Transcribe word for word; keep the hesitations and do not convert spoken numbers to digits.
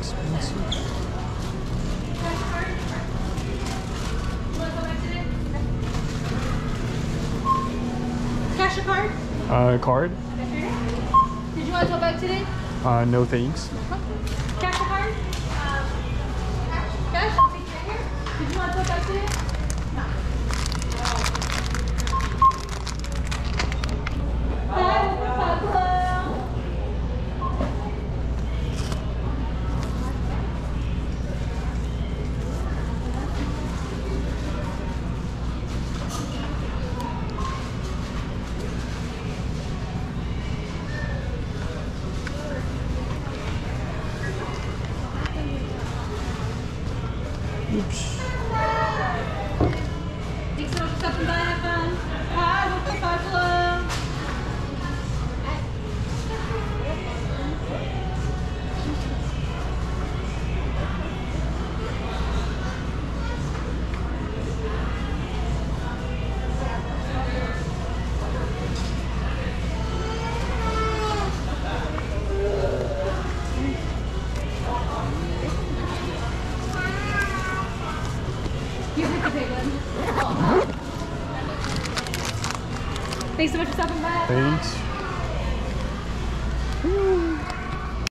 expensive. Cash or card? Uh, card? Did you want to go back today? Uh, no thanks. Cash or card? Cash? Did you want to go back today? No. Oops. Thanks so much for stopping by. Have fun. Bye. We'll come back alone. You pick the big one. Thanks so much for stopping by. Thanks.